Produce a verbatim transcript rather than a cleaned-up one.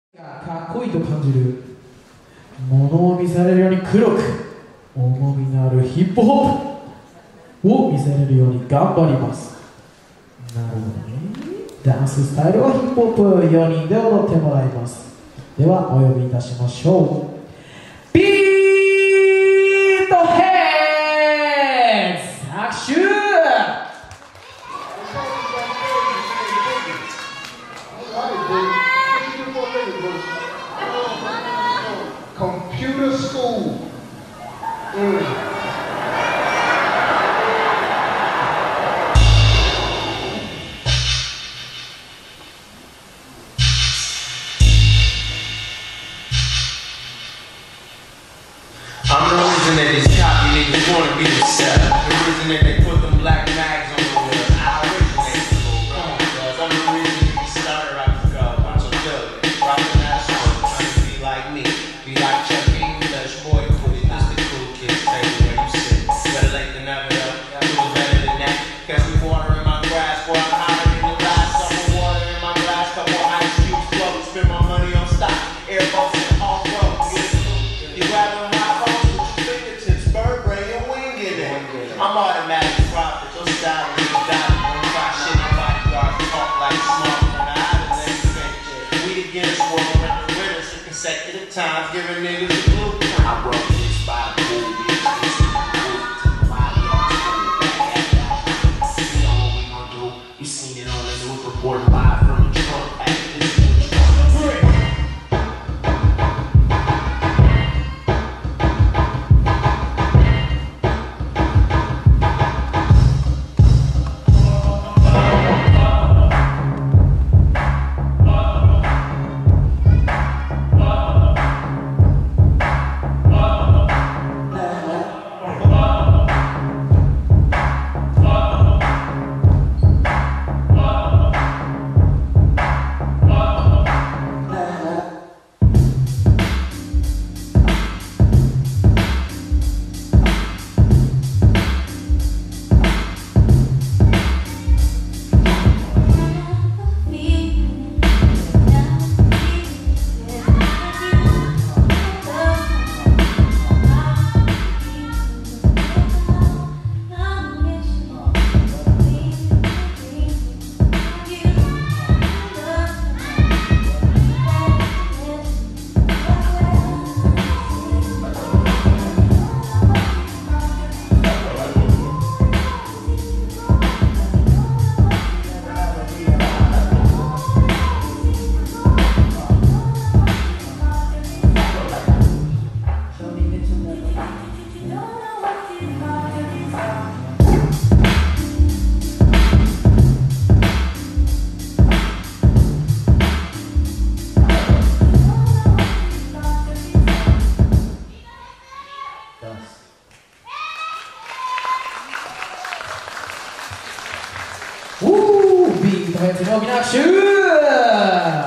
かっこいいと感じるものを見せられるように黒く重みのあるヒップホップを見せれるように頑張ります。なるほどね。ダンススタイルはヒップホップよにんで踊ってもらいます。ではお呼びいたしましょう。ビートヘッズ拍手。 Computer school. Mm. I'm the reason that these copy niggas wanna be the set. The reason that they put them black mags on the wheel. I originate the whole wrong. Cause I'm the reason you started right to go. I'm so good. Rockin' that shit. Trying to be like me. Be like Chucky. Flesh boy. Put it just the cool kids. Stay where you sit. Better late than never though. You was better than that. Catch me water in my grass. Boy, I'm hotter in the glass. Couple water in my glass. Couple ice cubes float. Spend my money on stock. Airboats and off-road. You grab them high phones. I'm automatic profit, your style is got it. Don't try shit, nobody guards talk like smart on the island, everything. We the Guinness World Record winners for consecutive times, giving niggas a blueprint. I rub this by the pool, bitch. This is the pool, to the body on the school. Back at that. You know what we gon' do? You seen it on the news, reporting live from the trunk. Hey, this is what you want. Woo! ビートヘッズの大きな拍手。